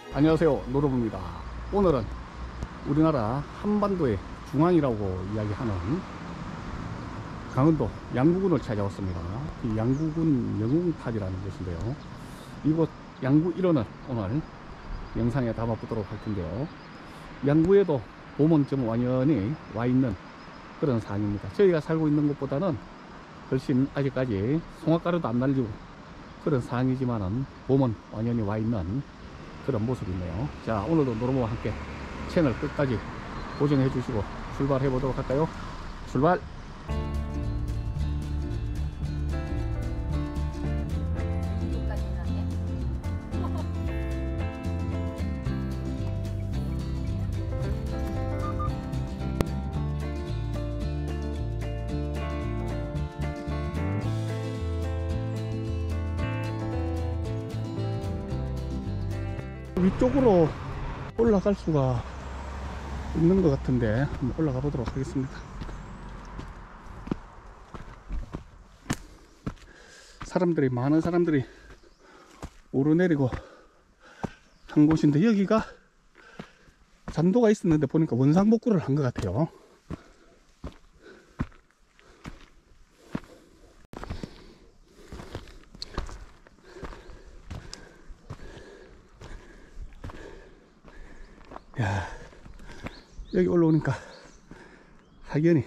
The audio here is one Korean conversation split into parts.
안녕하세요, 노로부입니다. 오늘은 우리나라 한반도의 중앙이라고 이야기하는 강원도 양구군을 찾아왔습니다. 이 양구군 영웅탑이라는 곳인데요, 이곳 양구 일원을 오늘 영상에 담아보도록 할 텐데요, 양구에도 봄은 좀 완연히 와 있는 그런 상황입니다. 저희가 살고 있는 곳보다는 훨씬 아직까지 송화가루도 안 날리고 그런 상황이지만은 봄은 완연히 와 있는 그런 모습이 있네요. 자, 오늘도 노로모와 함께 채널 끝까지 고정해 주시고 출발해 보도록 할까요? 출발! 위쪽으로 올라갈 수가 있는 것 같은데 한번 올라가 보도록 하겠습니다. 많은 사람들이 오르내리고 한 곳인데, 여기가 잔도가 있었는데 보니까 원상복구를 한 것 같아요. 야, 여기 올라오니까 확연히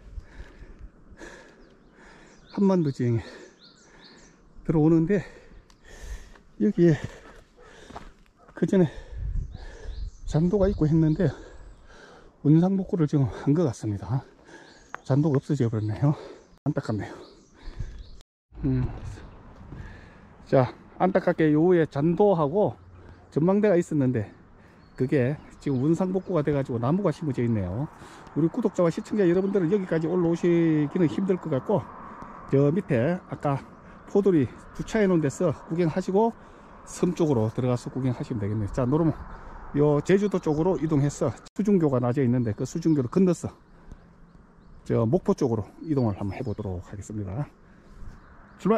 한반도 지형에 들어오는데, 여기에 그 전에 잔도가 있고 했는데 원상복구를 지금 한 것 같습니다. 잔도가 없어져 버렸네요. 안타깝네요. 자, 안타깝게 요 위에 잔도하고 전망대가 있었는데 그게 지금 원상복구가 돼가지고 나무가 심어져 있네요. 우리 구독자와 시청자 여러분들은 여기까지 올라오시기는 힘들 것 같고, 저 밑에 아까 포돌이 주차해 놓은 데서 구경하시고 섬 쪽으로 들어가서 구경하시면 되겠네요. 자, 노르모 요 제주도 쪽으로 이동해서 수중교가 낮에 있는데 그 수중교를 건너서 저 목포 쪽으로 이동을 한번 해보도록 하겠습니다. 출발!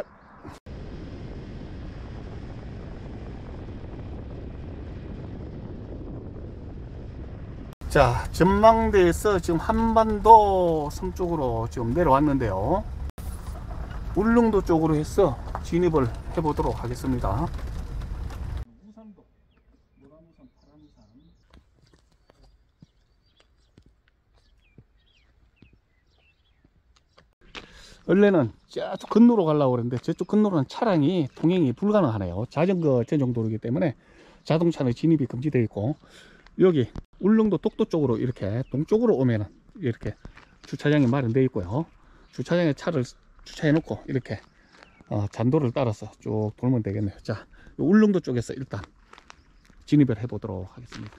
자, 전망대에서 지금 한반도 섬 쪽으로 지금 내려왔는데요, 울릉도 쪽으로 해서 진입을 해 보도록 하겠습니다. 우산도 노란 우산, 파란 우산. 원래는 저쪽 건너로 가려고 그랬는데 저쪽 건너로는 차량이 통행이 불가능하네요. 자전거 전용도로이기 때문에 자동차는 진입이 금지되어 있고, 여기 울릉도 독도 쪽으로 이렇게 동쪽으로 오면은 이렇게 주차장이 마련되어 있고요, 주차장에 차를 주차해 놓고 이렇게 잔도를 따라서 쭉 돌면 되겠네요. 자, 울릉도 쪽에서 일단 진입을 해 보도록 하겠습니다.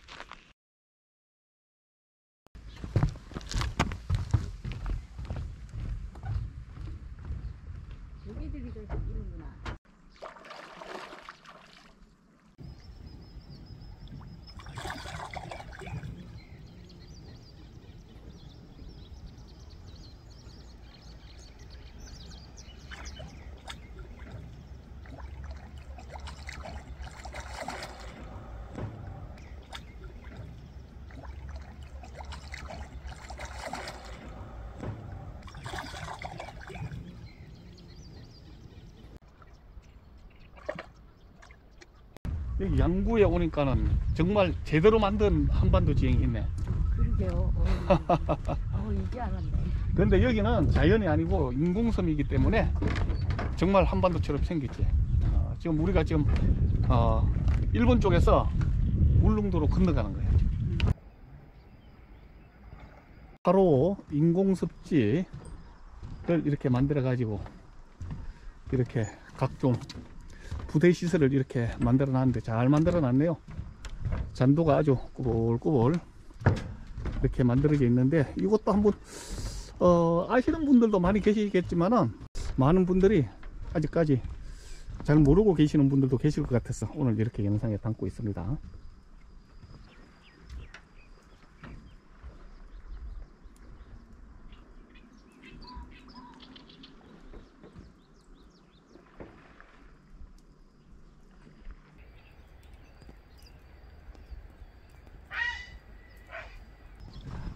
여기 양구에 오니까는 정말 제대로 만든 한반도 지형이 있네. 그러게요. 이제 알았네. 그런데 여기는 자연이 아니고 인공섬이기 때문에 정말 한반도처럼 생겼지. 지금 우리가 지금 일본 쪽에서 울릉도로 건너가는 거예요. 바로 인공습지를 이렇게 만들어 가지고 이렇게 각종 부대 시설을 이렇게 만들어 놨는데 잘 만들어 놨네요. 잔도가 아주 꾸불꾸불 이렇게 만들어져 있는데, 이것도 한번 아시는 분들도 많이 계시겠지만은 많은 분들이 아직까지 잘 모르고 계시는 분들도 계실 것 같아서 오늘 이렇게 영상에 담고 있습니다.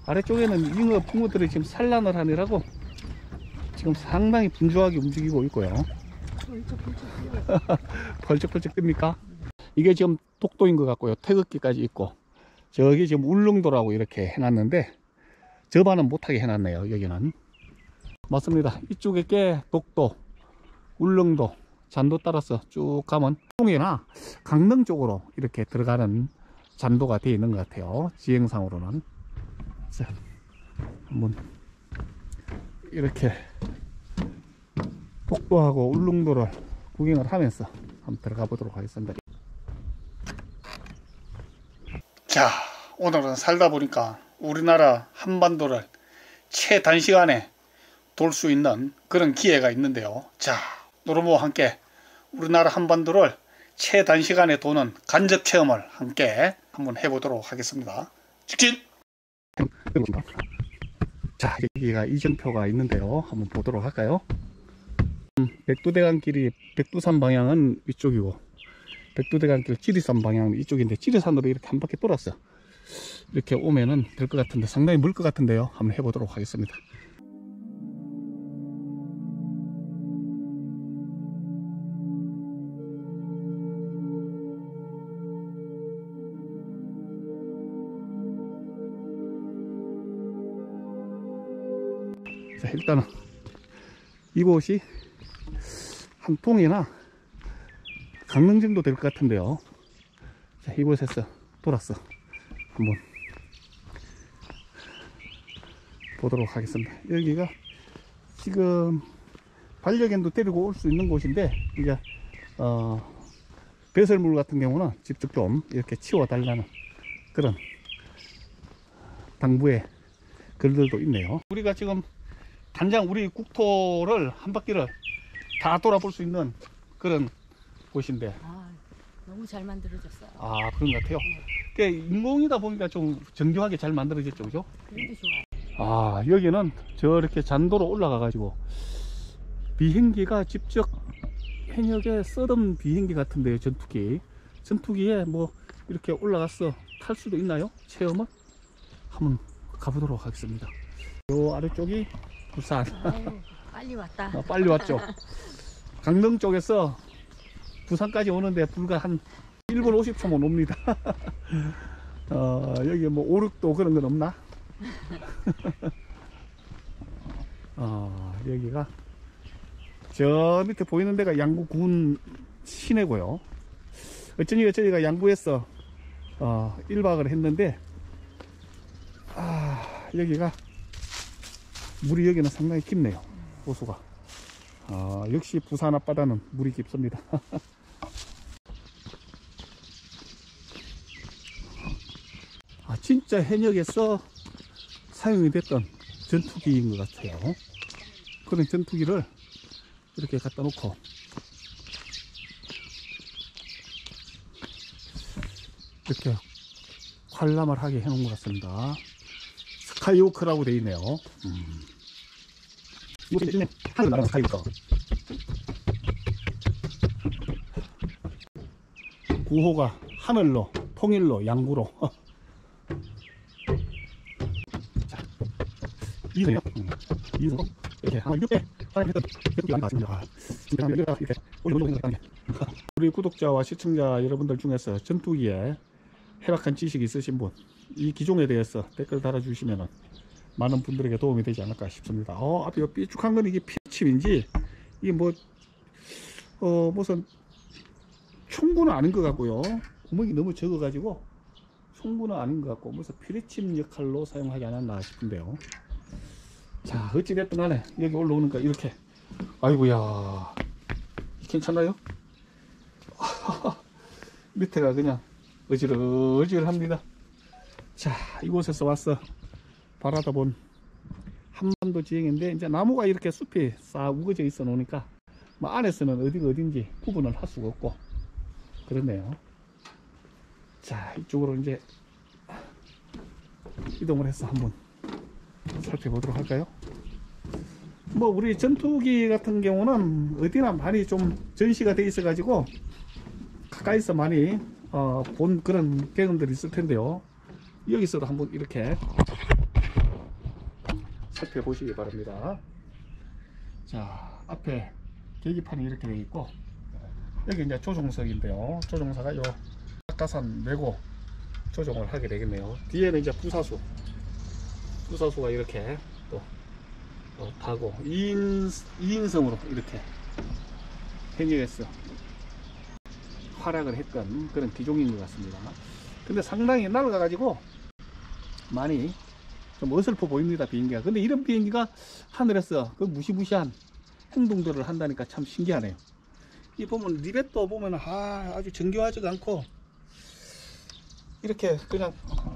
아래쪽에는 잉어, 붕어들이 지금 산란을 하느라고 지금 상당히 분주하게 움직이고 있고요. 펄쩍펄쩍 뜹니까? 이게 지금 독도인 것 같고요. 태극기까지 있고, 저기 지금 울릉도라고 이렇게 해놨는데 저반은 못하게 해놨네요. 여기는 맞습니다. 이쪽에 게 독도, 울릉도, 잔도 따라서 쭉 가면 통이나 강릉 쪽으로 이렇게 들어가는 잔도가 되어 있는 것 같아요. 지형상으로는. 자, 한번 이렇게 독도하고 울릉도를 구경을 하면서 한번 들어가 보도록 하겠습니다. 자, 오늘은 살다 보니까 우리나라 한반도를 최단시간에 돌 수 있는 그런 기회가 있는데요. 자, 노르모와 함께 우리나라 한반도를 최단시간에 도는 간접 체험을 함께 한번 해보도록 하겠습니다. 직진! 자, 여기가 이정표가 있는데요. 한번 보도록 할까요? 백두대간길이 백두산 방향은 이쪽이고, 백두대간길 지리산 방향은 이쪽인데, 지리산으로 이렇게 한 바퀴 돌았어. 이렇게 오면은 될 것 같은데, 상당히 물 것 같은데요. 한번 해보도록 하겠습니다. 자, 일단은 이곳이 한 통이나 강릉 정도 될 것 같은데요. 자, 이곳에서 돌았어. 한번 보도록 하겠습니다. 여기가 지금 반려견도 데리고 올 수 있는 곳인데, 이제 배설물 같은 경우는 직접 좀 이렇게 치워 달라는 그런 당부의 글들도 있네요. 우리가 지금 단장 우리 국토를 한 바퀴를 다 돌아볼 수 있는 그런 곳인데, 너무 잘 만들어졌어요. 그런 것 같아요. 인공이다 보니까 좀 정교하게 잘 만들어졌죠, 그죠? 그래도 좋아요. 여기는 저렇게 잔도로 올라가 가지고 비행기가 직접 해역에 써던 비행기 같은데요. 전투기에 뭐 이렇게 올라가서 탈 수도 있나요? 체험을 한번 가보도록 하겠습니다. 요 아래쪽이 부산. 빨리 왔다. 빨리 왔죠. 강릉 쪽에서 부산까지 오는데 불과 한 1분 50초면 옵니다. 여기 뭐 오륙도 그런 건 없나? 여기가 저 밑에 보이는 데가 양구군 시내고요. 어쩌니가 양구에서 1박을 했는데, 여기가 물이 여기는 상당히 깊네요. 호수가. 역시 부산 앞바다는 물이 깊습니다. 진짜 해역에서 사용이 됐던 전투기인 것 같아요. 그런 전투기를 이렇게 갖다 놓고 이렇게 관람을 하게 해 놓은 것 같습니다. 스카이워크라고 되어 있네요. 이곳이 하늘 나라는 스카이워크. 구호가 하늘로, 통일로, 양구로. 자, 이거요. 이거 이렇게 한 6개 사람이 했던 전투기 많이 봤습니다. 이렇게 우리 구독자와 시청자 여러분들 중에서 전투기에 해박한 지식이 있으신 분, 이 기종에 대해서 댓글 달아주시면 많은 분들에게 도움이 되지 않을까 싶습니다. 앞에 삐죽한 건 이게 피침인지, 이게 무슨 총구는 아닌 것 같고요. 구멍이 너무 적어가지고 총구는 아닌 것 같고, 무슨 피리침 역할로 사용하지 않았나 싶은데요. 자, 어찌됐든 간에 여기 올라오니까 이렇게, 아이고야, 괜찮나요? 밑에가 그냥 어질어질합니다. 자, 이곳에서 와서 바라다 본 한반도 지형인데, 이제 나무가 이렇게 숲이 싹 우거져 있어 놓으니까 뭐 안에서는 어디가 어딘지 구분을 할 수가 없고 그렇네요. 자, 이쪽으로 이제 이동을 해서 한번 살펴보도록 할까요? 뭐 우리 전투기 같은 경우는 어디나 많이 좀 전시가 돼 있어 가지고 가까이서 많이 본 그런 경험들이 있을 텐데요. 여기서도 한번 이렇게 살펴보시기 바랍니다. 자, 앞에 계기판이 이렇게 되어 있고, 여기 이제 조종석인데요. 조종사가 요 낙하산 메고 조종을 하게 되겠네요. 뒤에는 이제 부사수가 이렇게 또 타고 2인승으로 이렇게 해녀에서 활약을 했던 그런 기종인 것 같습니다. 근데 상당히 날아가 가지고 많이 좀 어설퍼 보입니다, 비행기가. 근데 이런 비행기가 하늘에서 그 무시무시한 행동들을 한다니까 참 신기하네요. 이 보면 리벳도 보면 아주 정교하지가 않고 이렇게 그냥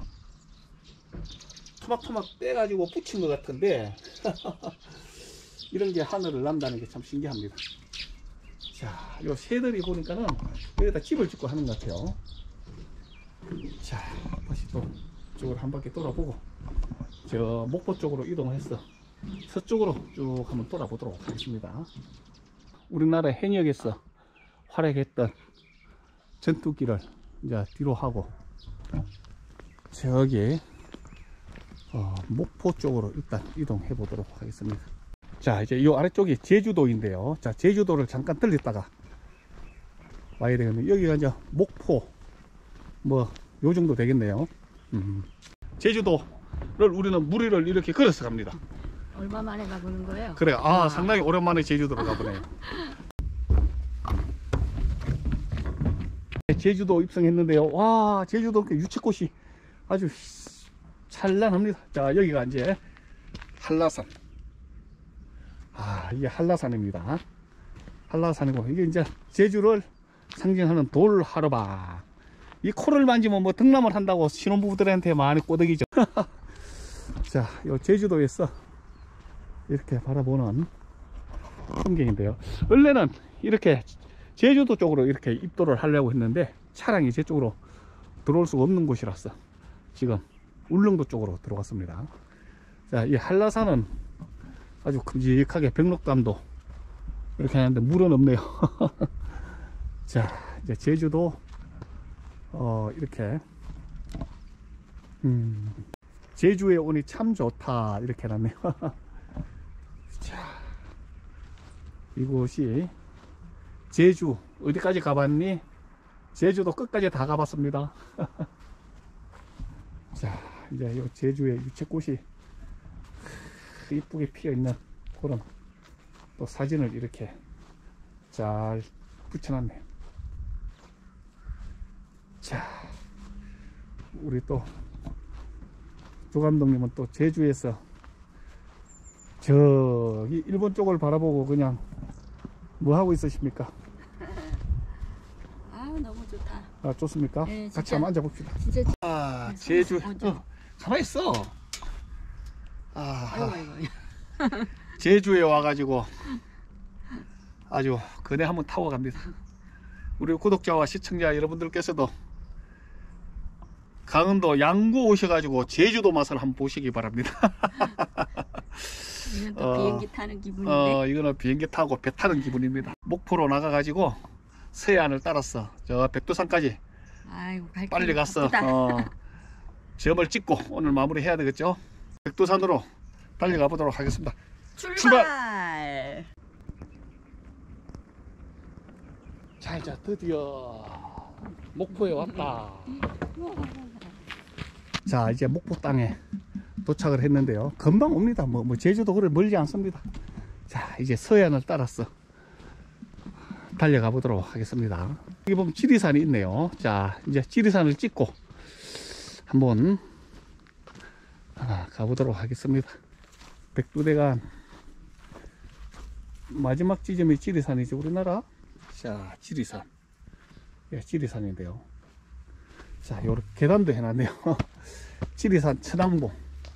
토막토막 떼가지고 붙인 것 같은데 이런 게 하늘을 난다는 게 참 신기합니다. 자, 요 새들이 보니까는 여기다 집을 짓고 하는 것 같아요. 자, 다시 또 이쪽으로 한 바퀴 돌아보고 저 목포 쪽으로 이동해서 서쪽으로 쭉 한번 돌아보도록 하겠습니다. 우리나라 해역에서 활약했던 전투기를 이제 뒤로 하고 저기 목포 쪽으로 일단 이동해 보도록 하겠습니다. 자, 이제 이 아래쪽이 제주도인데요. 자, 제주도를 잠깐 들렸다가 와야 되겠네요. 여기가 이제 목포 뭐 요 정도 되겠네요. 제주도를 우리는 무리를 이렇게 걸어서 갑니다. 얼마 만에 가보는 거예요? 그래, 상당히 오랜만에 제주도로 가보네요. 제주도 입성했는데요. 와, 제주도 유채꽃이 아주 찬란합니다. 자, 여기가 이제 한라산. 이게 한라산입니다. 한라산이고, 이게 이제 제주를 상징하는 돌하르바. 이 코를 만지면 뭐 등남을 한다고 신혼부부들한테 많이 꼬드기죠. 자, 요 제주도에서 이렇게 바라보는 풍경인데요. 원래는 이렇게 제주도 쪽으로 이렇게 입도를 하려고 했는데 차량이 제 쪽으로 들어올 수가 없는 곳이라서 지금 울릉도 쪽으로 들어갔습니다. 자, 이 한라산은 아주 큼직하게 벽록담도 이렇게 하는데 물은 없네요. 자, 이제 제주도 이렇게 제주에 오니 참 좋다 이렇게 해놨네요. 자, 이곳이 제주 어디까지 가봤니? 제주도 끝까지 다 가봤습니다. 자, 이제 이 제주의 유채꽃이 이쁘게 피어있는 그런 또 사진을 이렇게 잘 붙여놨네요. 자, 우리 또 조 감독님은 또 제주에서 저기 일본 쪽을 바라보고 그냥 뭐 하고 있으십니까? 너무 좋다. 좋습니까? 네, 같이 진짜. 한번 앉아봅시다. 진짜 제주. 어쩌- 가만히 있어. 아이고. 제주에 와가지고 아주 그네 한번 타고 갑니다. 우리 구독자와 시청자 여러분들께서도 강원도 양구 오셔가지고 제주도 맛을 한번 보시기 바랍니다. 이건 또 비행기 타는 기분인데. 이거는 비행기 타고 배 타는 기분입니다. 목포로 나가가지고 서해안을 따라서 저 백두산까지 아이고, 갈 빨리 길이 가서 바쁘다. 점을 찍고 오늘 마무리 해야 되겠죠. 백두산으로 달려가 보도록 하겠습니다. 출발! 자, 이제 드디어 목포에 왔다. 자, 이제 목포 땅에 도착을 했는데요. 금방 옵니다. 뭐 제주도 그래 멀지 않습니다. 자, 이제 서해안을 따라서 달려가 보도록 하겠습니다. 여기 보면 지리산이 있네요. 자, 이제 지리산을 찍고 한번 가보도록 하겠습니다. 백두대간 마지막 지점이 지리산이죠, 우리나라. 자, 지리산. 예, 지리산인데요. 자, 요렇게 계단도 해놨네요. 지리산 천왕봉.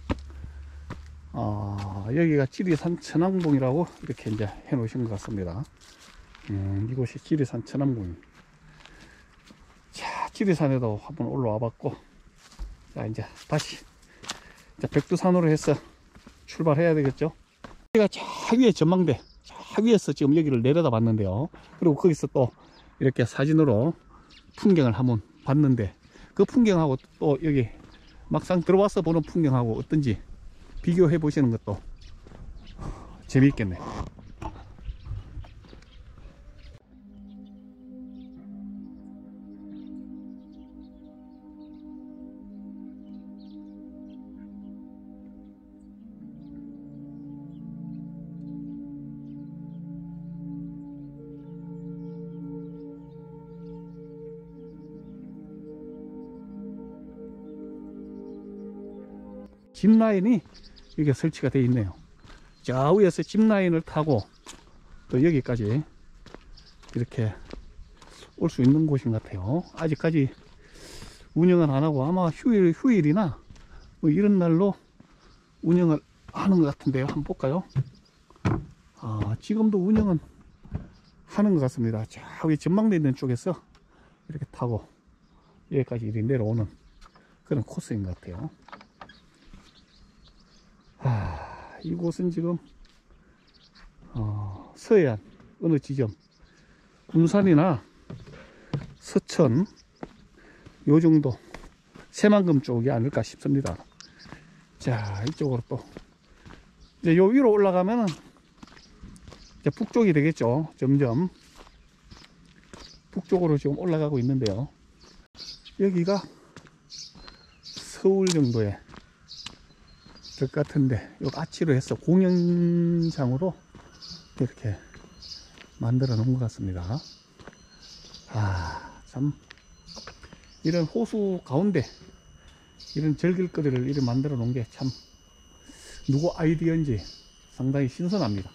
여기가 지리산 천왕봉이라고 이렇게 이제 해 놓으신 것 같습니다. 이곳이 지리산 천왕봉입니다. 자, 지리산에도 한번 올라와 봤고, 자, 이제 다시 이제 백두산으로 해서 출발해야 되겠죠. 여기가 저 위에 전망대, 저 위에서 지금 여기를 내려다 봤는데요. 그리고 거기서 또 이렇게 사진으로 풍경을 한번 봤는데, 그 풍경하고 또 여기 막상 들어와서 보는 풍경하고 어떤지 비교해 보시는 것도 재미있겠네. 짚라인이 이게 설치가 되어 있네요. 저 위에서 짚라인을 타고 또 여기까지 이렇게 올 수 있는 곳인 것 같아요. 아직까지 운영은 안 하고 아마 휴일이나 뭐 이런 날로 운영을 하는 것 같은데요. 한번 볼까요? 지금도 운영은 하는 것 같습니다. 저 위에 전망대 있는 쪽에서 이렇게 타고 여기까지 이렇게 내려오는 그런 코스인 것 같아요. 이곳은 지금 서해안 어느 지점, 군산이나 서천 요 정도 새만금 쪽이 아닐까 싶습니다. 자, 이쪽으로 또 이제 요 위로 올라가면은 이제 북쪽이 되겠죠. 점점 북쪽으로 지금 올라가고 있는데요. 여기가 서울 정도의 것 같은데 요 아치로 해서 공연장으로 이렇게 만들어 놓은 것 같습니다. 참 이런 호수 가운데 이런 절길거리를 이렇게 만들어 놓은 게 참 누구 아이디어인지 상당히 신선합니다.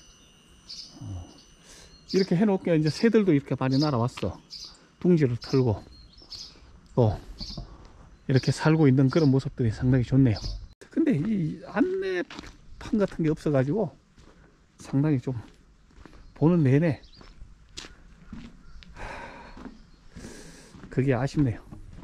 이렇게 해놓게 이제 새들도 이렇게 많이 날아왔어. 둥지를 털고 또 이렇게 살고 있는 그런 모습들이 상당히 좋네요. 근데 이 안내판 같은 게 없어 가지고 상당히 좀 보는 내내 그게 아쉽네요.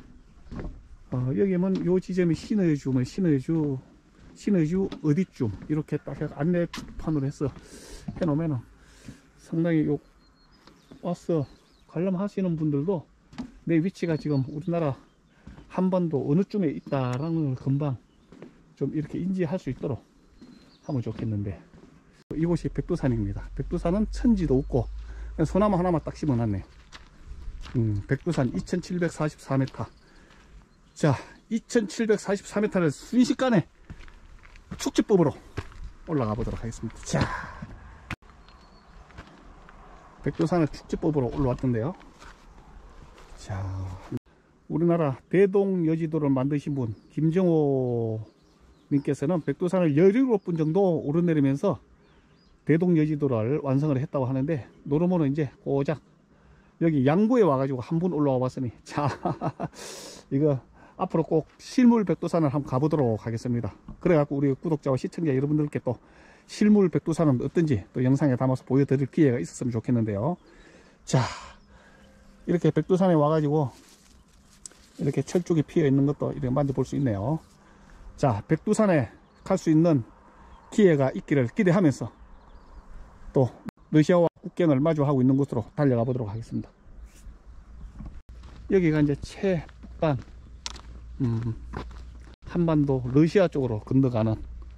여기면 요 지점이 신의주면 신의주 어디쯤 이렇게 딱 안내판으로 해서 해놓으면 상당히 요 와서 관람하시는 분들도 내 위치가 지금 우리나라 한반도 어느 쯤에 있다라는 걸 금방 좀 이렇게 인지할 수 있도록 하면 좋겠는데, 이곳이 백두산입니다. 백두산은 천지도 없고 소나무 하나만 딱 심어놨네. 백두산 2744m. 자, 2744m를 순식간에 축지법으로 올라가 보도록 하겠습니다. 자, 백두산을 축지법으로 올라왔던데요. 자, 우리나라 대동여지도를 만드신 분 김정호 님께서는 백두산을 17번 정도 오르내리면서 대동여지도를 완성을 했다고 하는데, 노르모는 이제 고작 여기 양구에 와가지고 한 번 올라와 봤으니, 자, 이거 앞으로 꼭 실물 백두산을 한번 가보도록 하겠습니다. 그래갖고 우리 구독자와 시청자 여러분들께 또 실물 백두산은 어떤지 또 영상에 담아서 보여드릴 기회가 있었으면 좋겠는데요. 자, 이렇게 백두산에 와가지고 이렇게 철쭉이 피어 있는 것도 이렇게 만져볼 수 있네요. 자, 백두산에 갈 수 있는 기회가 있기를 기대하면서 또 러시아와 국경을 마주하고 있는 곳으로 달려가 보도록 하겠습니다. 여기가 이제 최북단 한반도 러시아 쪽으로 건너가는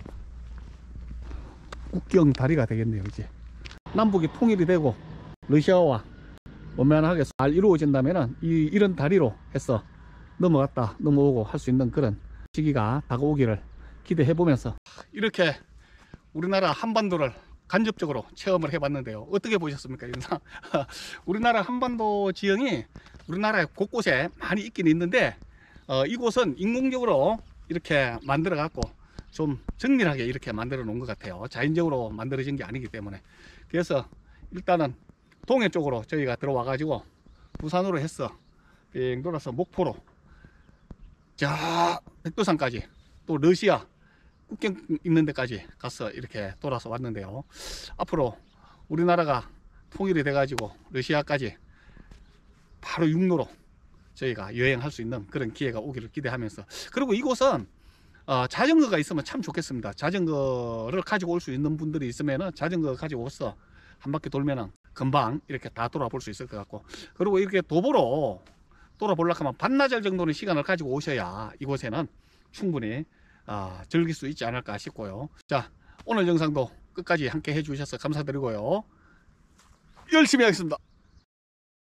국경 다리가 되겠네요. 이제 남북이 통일이 되고 러시아와 원만하게 잘 이루어진다면은 이런 다리로 해서 넘어갔다 넘어오고 할 수 있는 그런 시기가 다가오기를 기대해 보면서 이렇게 우리나라 한반도를 간접적으로 체험을 해 봤는데요. 어떻게 보셨습니까? 영상. 우리나라 한반도 지형이 우리나라 곳곳에 많이 있긴 있는데 이곳은 인공적으로 이렇게 만들어 갖고 좀 정밀하게 이렇게 만들어 놓은 것 같아요. 자연적으로 만들어진 게 아니기 때문에. 그래서 일단은 동해 쪽으로 저희가 들어와 가지고 부산으로 해서 빙 돌아서 목포로 자 백두산까지 또 러시아 국경 있는 데까지 가서 이렇게 돌아서 왔는데요. 앞으로 우리나라가 통일이 돼 가지고 러시아까지 바로 육로로 저희가 여행할 수 있는 그런 기회가 오기를 기대하면서, 그리고 이곳은 자전거가 있으면 참 좋겠습니다. 자전거를 가지고 올 수 있는 분들이 있으면 자전거 가지고 와서 한 바퀴 돌면은 금방 이렇게 다 돌아볼 수 있을 것 같고, 그리고 이렇게 도보로 돌아보려고 하면 반나절 정도는 시간을 가지고 오셔야 이곳에는 충분히 즐길 수 있지 않을까 싶고요. 자, 오늘 영상도 끝까지 함께 해주셔서 감사드리고요. 열심히 하겠습니다.